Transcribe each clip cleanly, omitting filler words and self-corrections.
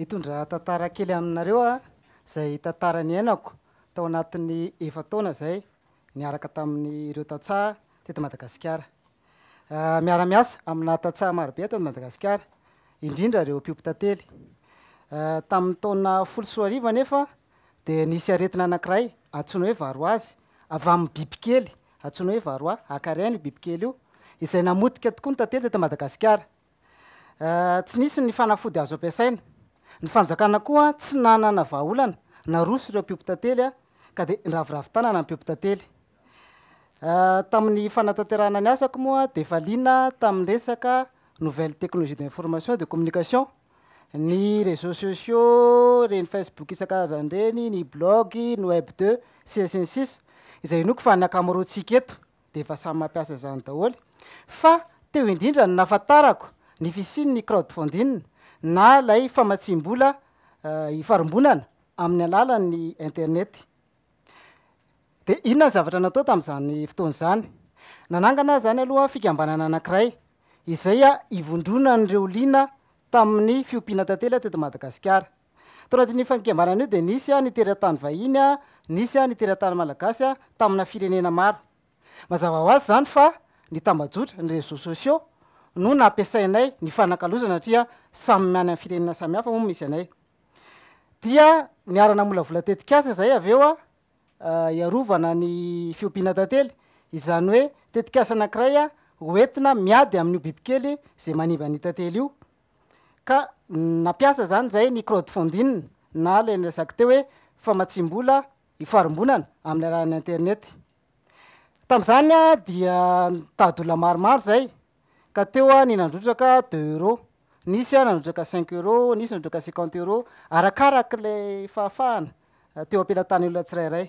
hitondra tantara kely aminareo a zay tantara ny ainako tao anatin'ny efataona zay niaraka tamin'ny ireo tantsaha teto Madagasikara. Miara-miasa amina tantsaha marobe teto Madagasikara, indrindra ireo mpiompi-tantely. Tamin'ny taona 10 nefa dia nisy aretina anankiray antsoina hoe varoazy avy amin'ny bibikely antsoina hoe varoa akariany bibikely io izay namotika tokoa ny tantely teto Madagasikara. Tsy nisy ny fanafody azo ampiasaina. Ny fanjakana koa tsy nanana vahaolana naroso ireo mpiompi-tantely ka dia niraviravin-tanana ny mpiompi-tantely. Tamin'ny fanatanterahana ny asako moa dia valiana tamin'ny resaka nouvelle technologie d'information de communication, ny réseaux sociaux, reny Facebook isan-karazany reny, ny blog, ny web 2, CSN6 izay noko fa nakamorontsika eto dia efa samy mampiasa izany daholo. Fa teo indrindra ny nafantarako ny fisian'ny crowdfunding na lay famatsim-bola hifarombonana amin'ny alalan'ny internet. Dia inona ny zavatra natao tamin'izany fotoana izany? Nanangana zany aloha fikambanana anankiray izay hivondrona an'ireo liana tamin'ny fiompiana tantely teto Madagasikara. Tao anatin'ny fikambanana io dia nisy ny teratany vahiny, nisy ny teratany malagasy tamina firenena maro. Mazava ho azy zany fa ny tambajotra ny réseaux sociaux no nampiasainay ny fanakalozana satria samy miany amin'ny firenena samihafa moa misy anay. Dia niarana molavola tetikasa zay avy eo iarovana ny fiompiana tantely, izany hoe tetikasa anankiray hoentina miady amin'io bibikely zay manimba ny tantely io. Ka nampiasa zany zay ny crowdfunding na ilay niresaka teo hoe famatsim-bola hifarombonana amin'ny alalan'ny internet. Tamin'izany dia nitady olona maromaro zay ka teo ny nandrotraka 2 €, nisy nandrotraka 5 €, nisy nandrotraka 50 €, arakaraka ilay fahafahana teo ampelatany olona tsirairay.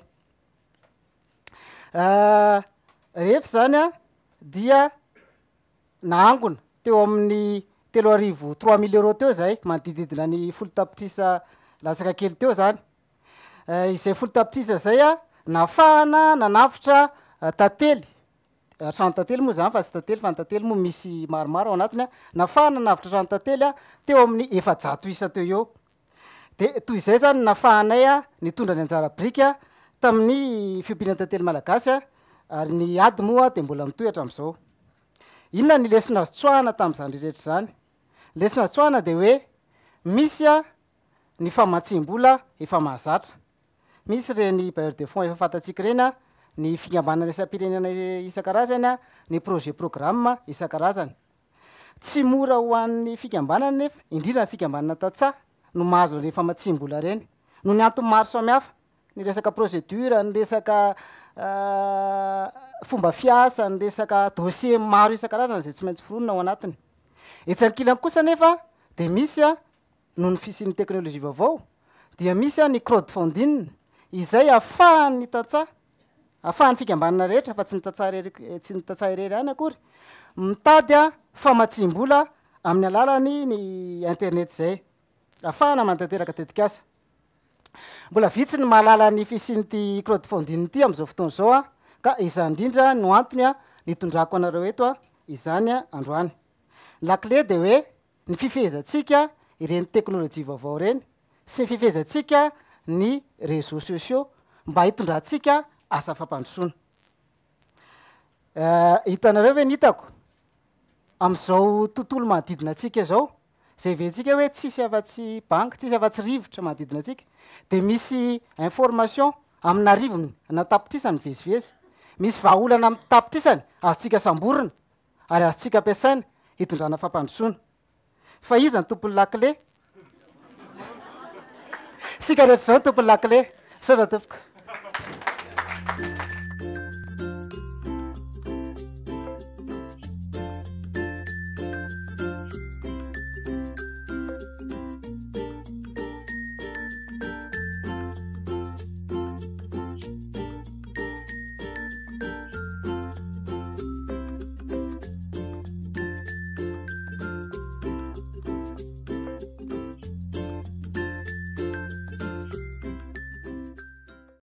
Rehefa zany dia naangona teo amin'ny 3,000 € teo zay, manodididina ny 10 tapitrisa latsaka kely teo zany. Izay 10 tapitrisa zay nafahana nanafitra tantely, trano tantely moa zany fa tsy tantely fa ny tantely moa misy maromaro ao anatiny, nafahana nanafitra trano tantely teo amin'ny 400 isa teo eo. Dia toy izay zany nafahanay nitondra ny anjara brika tamin'ny fiompiana tantely malagasy ary ny ady moa dia mbola mitohy hatramin'izao. Inona ny lesona azo tsoahana tamin'izany rehetra zany? Lesona azo tsoahana dia hoe misy ny famatsim-bola efa mahazatra. Misy reny bailleurs de fonds efa fantatsika reny, ny fikambanana isam-pirenena isan-karazany, ny projet programme isan-karazany. Tsy mora ho an'ny fikambanana nefa, indrindra ny fikambanana tantsaha no mahazo ny famatsim-bola reny. No ny antony maro samihafa, ny resaka procédure, ny resaka fomba fiasa, ny resaka dossier maro isan-karazany zay tsy maintsy foronina ao anatiny. Etsy ankilany kosa nefa dia misy noho ny fisian'ny teknôlôjia vaovao dia misy ny crowdfunding izay ahafahan'ny tantsaha, ahafahan'ny fikambanana rehetra fa tsy ny tantsaha irery ihany akory mitady famatsim-bola amin'ny alalany ny internet zay, ahafahana mantanteraka tetikasa. Mbola vitsy ny mahalala ny fisian'ity crowdfunding ity amin'izao fotoana izao ka izany indrindra no antony nitondrako anareo eto izany androany. Lakle dia hoe ny fifehezantsika ireny teknôlôjia vaovao reny sy ny fifehezantsika ny réseaux sociaux mba hitondrantsika asa fampandrosoana. Hitanareo hoe nitako amin'izao tontolo manodidina antsika zao, zay ventsika hoe tsisy afa-tsy banky, tsisy afa-tsy rivotra manodidina antsika, dia misy information amina rivony natapitrisany vezivezy, misy vahaolana amin'ny tapitrisany azontsika samborina ary azontsika ampiasaina hitondrana fampandrosoana. Fa iza ny tompony lakle? Sika rehetra zao ny tompony lakle. Saotra tompoko.